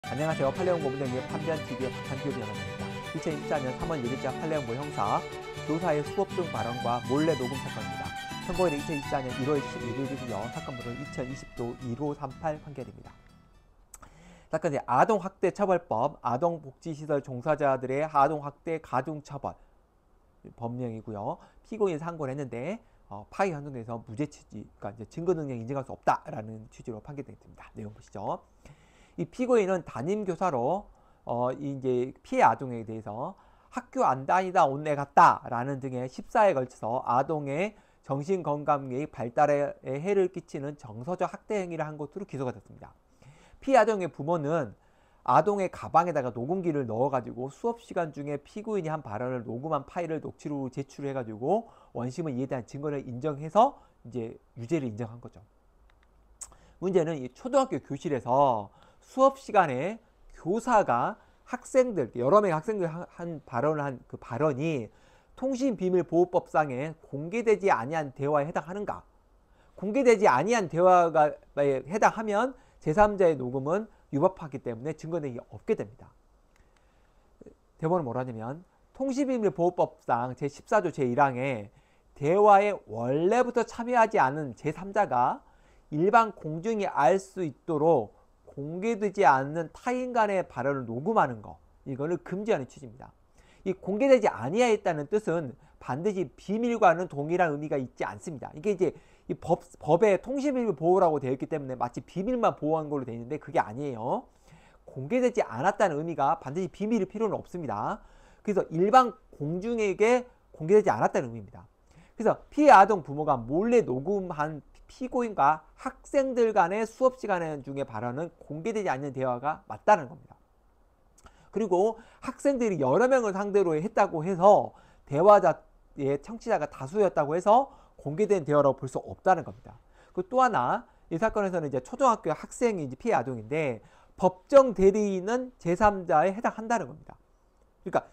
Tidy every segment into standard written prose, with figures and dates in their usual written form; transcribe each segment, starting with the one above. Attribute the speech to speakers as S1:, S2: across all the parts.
S1: 안녕하세요. 판례홍보 문제의 판변TV의 박한규변호사입니다. 2024년 3월 6일자 판례홍보 형사 교사의 수업 중 발언과 몰래 녹음 사건입니다. 선고일은 2024년 1월 11일이고요. 사건번호는 2020도 1538 판결입니다. 사건은 아동학대처벌법, 아동복지시설 종사자들의 아동학대 가중처벌 법령이고요. 피고인 상고를 했는데 파기 현장에서 무죄 취지, 그러니까 이제 증거 능력 인정할 수 없다라는 취지로 판결됐습니다. 내용 보시죠. 이 피고인은 담임 교사로 이제 피해 아동에 대해서 학교 안 다니다 온내 갔다라는 등의 14회에 걸쳐서 아동의 정신건강 및 발달에 해를 끼치는 정서적 학대 행위를 한 것으로 기소가 됐습니다. 피해 아동의 부모는 아동의 가방에다가 녹음기를 넣어가지고 수업 시간 중에 피고인이 한 발언을 녹음한 파일을 녹취록으로 제출해가지고 원심은 이에 대한 증거를 인정해서 이제 유죄를 인정한 거죠. 문제는 이 초등학교 교실에서 수업 시간에 교사가 학생들, 여러 명의 학생들 한 발언을 한 그 발언이 통신비밀보호법상에 공개되지 아니한 대화에 해당하는가? 공개되지 아니한 대화가 해당하면 제3자의 녹음은 위법하기 때문에 증거능력이 없게 됩니다. 대법원은 뭐라냐면 통신비밀보호법상 제14조 제1항에 대화에 원래부터 참여하지 않은 제3자가 일반 공중이 알 수 있도록 공개되지 않는 타인 간의 발언을 녹음하는 거, 이거를 금지하는 취지입니다. 이 공개되지 아니하였다는 뜻은 반드시 비밀과는 동일한 의미가 있지 않습니다. 이게 이제 이 법에 통신비밀 보호라고 되어 있기 때문에 마치 비밀만 보호한 걸로 되어 있는데 그게 아니에요. 공개되지 않았다는 의미가 반드시 비밀일 필요는 없습니다. 그래서 일반 공중에게 공개되지 않았다는 의미입니다. 그래서 피해 아동 부모가 몰래 녹음한 피고인과 학생들 간의 수업 시간 중에 발언은 공개되지 않는 대화가 맞다는 겁니다. 그리고 학생들이 여러 명을 상대로 했다고 해서 대화자의 청취자가 다수였다고 해서 공개된 대화라고 볼 수 없다는 겁니다. 그리고 또 하나, 이 사건에서는 이제 초등학교 학생이 이제 피해 아동인데 법정 대리인은 제3자에 해당한다는 겁니다. 그러니까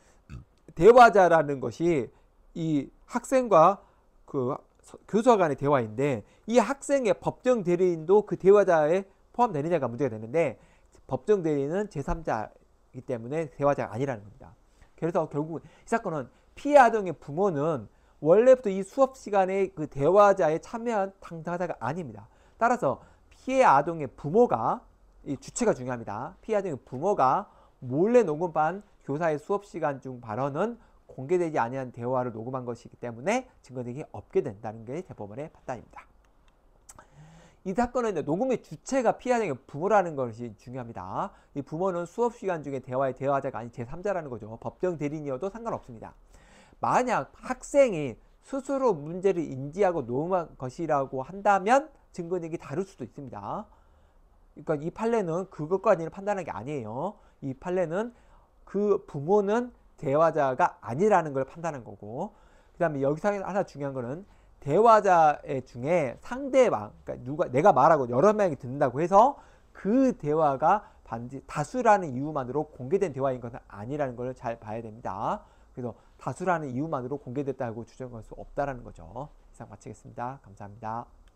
S1: 대화자라는 것이 이 학생과 그 교수와 간의 대화인데 이 학생의 법정 대리인도 그 대화자에 포함되느냐가 문제가 되는데 법정 대리인은 제3자이기 때문에 대화자가 아니라는 겁니다. 그래서 결국 이 사건은 피해 아동의 부모는 원래부터 이 수업 시간에 그 대화자에 참여한 당사자가 아닙니다. 따라서 피해 아동의 부모가, 이 주체가 중요합니다. 피해 아동의 부모가 몰래 녹음한 교사의 수업 시간 중 발언은 공개되지 아니한 대화를 녹음한 것이기 때문에 증거능력이 없게 된다는 게 대법원의 판단입니다. 이 사건은 녹음의 주체가 피해 아동의 부모라는 것이 중요합니다. 이 부모는 수업 시간 중에 대화의 대화자가 아닌 제3자라는 거죠. 법정 대리인이어도 상관없습니다. 만약 학생이 스스로 문제를 인지하고 녹음한 것이라고 한다면 증거능력이 다를 수도 있습니다. 그러니까 이 판례는 그것까지는 판단한 게 아니에요. 이 판례는 그 부모는 대화자가 아니라는 걸 판단한 거고, 그 다음에 여기서 하나 중요한 거는 대화자 중에 상대방, 그러니까 내가 말하고 여러 명이 듣는다고 해서 그 대화가 반드시 다수라는 이유만으로 공개된 대화인 것은 아니라는 걸 잘 봐야 됩니다. 그래서 다수라는 이유만으로 공개됐다고 주장할 수 없다는 거죠. 이상 마치겠습니다. 감사합니다.